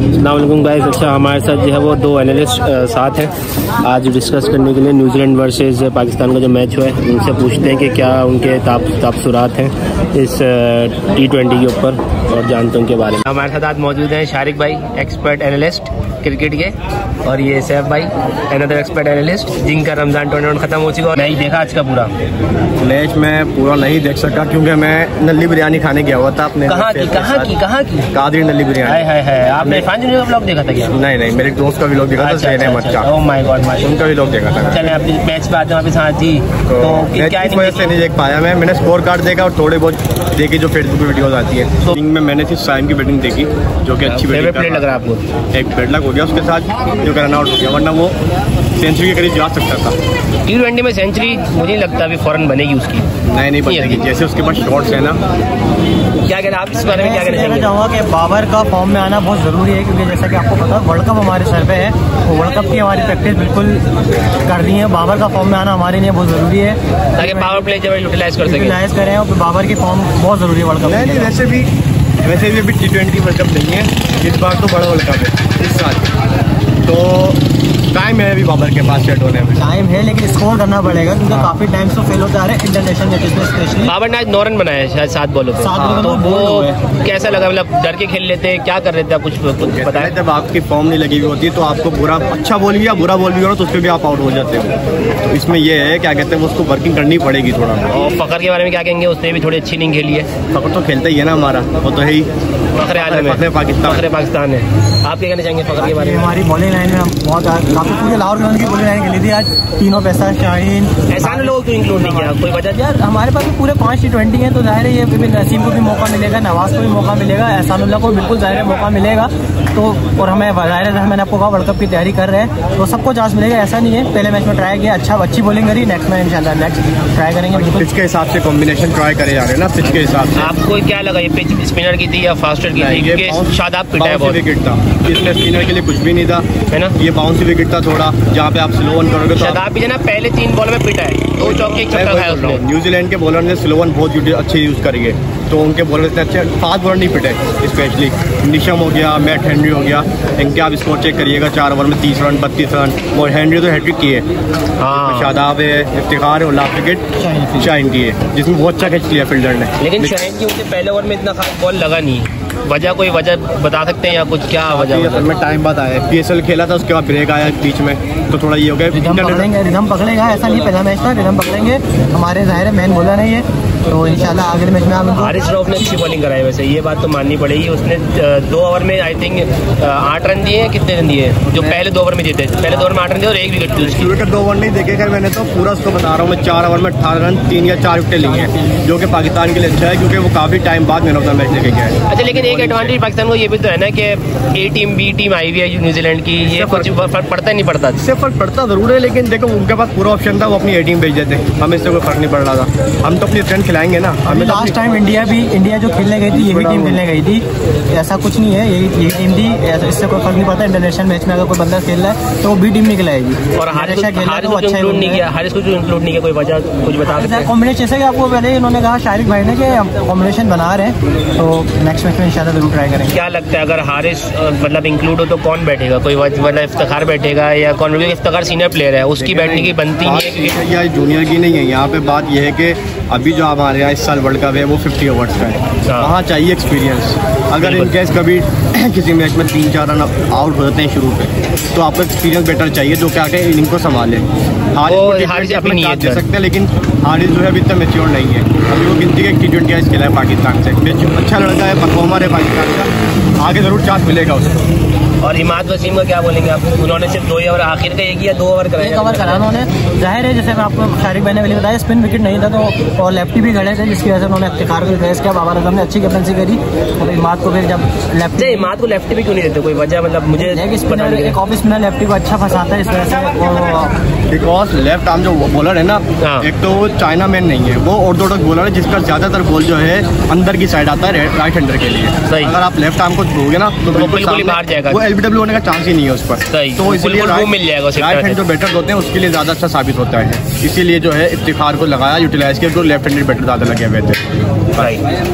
अस्सलामुअलैकुम गाइस। अच्छा, हमारे साथ जो है वो 2 एनालिस्ट साथ हैं आज डिस्कस करने के लिए न्यूजीलैंड वर्सेस पाकिस्तान का जो मैच हुआ है। उनसे पूछते हैं कि क्या उनके ताबसुरात हैं इस T20 के ऊपर और जानते हैं उनके बारे में। हमारे साथ आज मौजूद हैं शारिक भाई, एक्सपर्ट एनालिस्ट क्रिकेट के, और ये सैफ भाई, अनदर एक्सपर्ट एनालिस्ट, जिनका रमज़ान टूर्नामेंट खत्म हो चुका है। नहीं देखा आज का पूरा मैच, मैं पूरा नहीं देख सका क्योंकि मैं नल्ली बिरयानी खाने गया हुआ था अपने। कहाँ की कादरी नल्ली बिरयानी। है आपने फांजी का ब्लॉग देखा था क्या? नहीं, मेरे दोस्त का भी लोग देखा था। ओह माय गॉड, उनका भी लोग देखा था। चले अपने मैच पे आते हैं वापस। हाँ जी, तो क्या इस वजह से नहीं देख पाया मैंने स्कोर कार्ड देखा और थोड़े बहुत देखी जो फेसबुक पे वीडियोस आती है। तो मैंने सिर्फ साइम की बैटिंग देखी जो कि अच्छी फेवरेट प्लेयर लग रहा है आपको? एक बेडलक हो गया उसके साथ जो रन आउट हो गया, वरना वो सेंचुरी के करीब जा सकता था। T20 में सेंचुरी मुझे नहीं लगता अभी फौरन बनेगी उसकी। नहीं बनेगी, जैसे उसके पास शॉट्स है ना। क्या कहना आप इस बारे में? क्या कहना चाहूँगा कि बाबर का फॉर्म में आना बहुत ज़रूरी है, क्योंकि जैसा कि आपको पता है वर्ल्ड कप हमारे सर पे है, तो वर्ल्ड कप की हमारी प्रैक्टिस बिल्कुल कर दी है। बाबर का फॉर्म में आना हमारे लिए बहुत ज़रूरी है ताकि पावर प्ले जब यूटिलाइज करें, और बाबर की फॉर्म बहुत ज़रूरी है वर्ल्ड कप। नहीं, वैसे भी अभी T20 वर्ल्ड कप नहीं है इस बार, तो बड़ा वर्ल्ड कप है इस साल, तो टाइम है अभी बाबर के पास सेट होने में। टाइम है, लेकिन स्कोर करना पड़ेगा क्योंकि काफी टाइम से फेल होता है इंटरनेशनल मैचेस में स्पेशली। बाबर ने आज 9 रन बनाए शायद 7 बॉलों पे। तो वो कैसा लगा? मतलब डर के खेल लेते, क्या कर रहे थे? कुछ बताया? जब आपकी फॉर्म नहीं लगी हुई होती तो आपको बुरा अच्छा बॉल भी या बुरा बॉल भी हो तो उस पर भी आप आउट हो जाते हो। तो इसमें ये है, क्या कहते हैं, उसको वर्किंग करनी पड़ेगी थोड़ा। और फखर के बारे में क्या कहेंगे? उसने भी थोड़ी अच्छी इनिंग खेली है। फखर तो खेलता ही है ना हमारा, वो तो है ही फखरे पाकिस्तान है। आप क्या कहना चाहेंगे फखर के बारे में? हमारी बॉलिंग लाइन में बहुत काफी पूरे लाहौर की बॉलिंग लाइन खेली थी आज। तीनों पैसा शाहीन ऐसा लोग तो इंक्लूड नहीं किया, कोई वजह? यार हमारे पास भी पूरे 5 T20 हैं, तो जाहिर है ये नसीम को भी मौका मिलेगा, नवाज को भी मौका मिलेगा, एहसानुल्लाह को बिल्कुल जाहिर है मौका मिलेगा। तो और हमें जाहिर है, मैंने आपको कहा वर्ल्ड कप की तैयारी कर रहे हैं तो सबको चांस मिलेगा। ऐसा नहीं है, पहले मैच में ट्राई किया, अच्छी बॉलिंग करी, नेक्स्ट में इंशाल्लाह नेक्स्ट ट्राई करेंगे। पिच के हिसाब से कॉम्बिनेशन ट्राई करे जा रहे हैं ना, पिच के हिसाब से। आपको क्या लगा, ये पिच स्पिनर की थी या फास्टर की थी? क्योंकि शादाब पिटा है, बहुत विकेट था, इसमें स्पिनर के लिए कुछ भी नहीं था, है ना। ये बाउंसी विकेट था थोड़ा, जहाँ पे आप स्लो वन करोगे। शादाब भी ना पहले 3 बॉल में पिटा है, 2 चौके 1 छक्का खाया उसने। न्यूजीलैंड के बॉलर ने स्लो वन बहुत अच्छे यूज करिए, तो उनके बॉलर इतने अच्छे फास्ट बॉलर नहीं पिटे। स्पेशली निशम हो गया, मैट हेनरी हो गया, इनके आप स्कोर चेक करिएगा, 4 ओवर में 30 रन 32 रन। और हेनरी तो हैट्रिक किए, शादाब है, इफ्तिखार है, और लास्ट विकेट शाहीन की है, जिसमें बहुत अच्छा कैच लिया फील्डर ने। लेकिन शाहीन की उनके पहले ओवर में इतना खास बॉल लगा नहीं। कोई वजह बता सकते हैं या कुछ? क्या वजह? असल में टाइम बाद आया, PSL खेला था, उसके बाद ब्रेक आया बीच में, तो थोड़ा ये हो गया। रिदम पकड़ेगा, ऐसा नहीं पहला मैच था, रिदम पकड़ेंगे। हमारे जाहिर है मेन बॉलर नहीं है, तो इंशाल्लाह अगले मैच में आप। हारिस रऊफ ने अच्छी बॉलिंग कराई, वैसे ये बात तो माननी पड़ेगी। उसने 2 ओवर में आई थिंक 8 रन दिए, कितने रन दिए जो पहले 2 ओवर में जीते? पहले 2 ओवर में 8 रन दिए और 1 विकेट थी उसकी। 2 ओवर नहीं देखे खैर, मैंने तो पूरा उसको बता रहा हूँ मैं। 4 ओवर में 18 रन, 3 या 4 विकेट लिए हैं, जो कि पाकिस्तान के लिए अच्छा है क्योंकि वो काफी टाइम बाद मैन ऑफ द मैच लेके गया है। अच्छा, लेकिन एक एडवांटेज पाकिस्तान को ये भी तो है ना कि A टीम B टीम आई हुई है न्यूजीलैंड की, ये कुछ फर्क पड़ता ही नहीं पड़ता? इससे फर्क पड़ता जरूर है, लेकिन देखो उनके पास पूरा ऑप्शन था, वो अपनी A टीम भेज देते, हमें इससे कोई फर्क नहीं पड़ रहा था। हम तो अपनी स्ट्रेंथ खिलाएंगे ना। हमें लास्ट टाइम इंडिया जो खेलने गई थी, ये भी टीम खेलने गई थी, ऐसा कुछ नहीं है, यही टीम थी, इससे कोई फर्क नहीं पड़ता। इंटरनेशनल मैच में अगर कोई बंदा खेल रहा है तो वो B टीम नहीं खिलाएगी। और हारिस को इंक्लूड नहीं किया, कोई वजह कुछ बता सकते हैं? कॉम्बिनेशन जैसे कि आपको पहले उन्होंने कहा शारिक भाई ने कि कॉम्बिनेशन बना रहे हैं, तो नेक्स्ट मैच में इंशाल्लाह जरूर ट्राई करेंगे। क्या लगता है अगर हारिस मतलब इंक्लूड हो तो कौन बैठेगा? कोई मतलब इफ्तिखार बैठेगा या कौन? क्योंकि इफ्तिखार सीनियर प्लेयर है, उसकी बैठने की बनती नहीं है या जूनियर की नहीं है। यहाँ पे बात यह है कि अभी जो हमारे यहाँ इस साल वर्ल्ड कप है वो 50 ओवर्स का है, वहाँ चाहिए एक्सपीरियंस। अगर इन केस कभी किसी मैच में 3-4 रन आउट हो जाते हैं शुरू पे, तो आपको एक्सपीरियंस बेटर चाहिए जो क्या इनिंग को संभाले। हारिस अपनी नहीं दे सकते, लेकिन हारिस जो है अभी तक मैच्योर नहीं है। अभी वो गिनती के T20 मैच खेला है पाकिस्तान से, अच्छा लड़का है, परफॉर्मर है पाकिस्तान का, आगे जरूर चांस मिलेगा उसको। और इमाद वसीम का क्या बोलेंगे आप? उन्होंने सिर्फ 2 ओवर आखिर का एक या 2 ओवर कराया, 1 ओवर करा उन्होंने। जाहिर है, जैसे मैं आपको शारिक भाई ने पहले बताया, स्पिन विकेट नहीं था तो, और लेफ्टी भी खड़े थे, जिसकी वजह से उन्होंने इफ्तिखार को रिप्लेस किया। बाबर आजम ने अच्छी कैप्टनसी करी, और इमाद को फिर जब इमाद को लेफ्टी भी क्यों नहीं देते? कोई वजह मतलब मुझे एक ऑफ स्पिनर लेफ्टी को अच्छा फंसाता है इस वजह से। बिकॉज लेफ्ट आर्म जो बॉलर है ना, एक तो वो चाइना मैन नहीं है, वो ऑर्थोडॉक्स बॉलर है, जिसका ज्यादातर बॉल जो है अंदर की साइड आता है राइट हैंडर के लिए। अगर आप लेफ्ट आर्म को छूओगे ना तो बिल्कुल बाहर जाएगा, वो LBW होने का चांस ही नहीं है उस पर। तो इसीलिए राइट हैंड जो बैटर होते हैं उसके लिए ज्यादा अच्छा साबित होता है, इसीलिए जो है इफ्तिखार को लगाया, यूटिलाइज किया, तो लेफ्ट हैंडेड बैटर ज्यादा लगे हुए थे।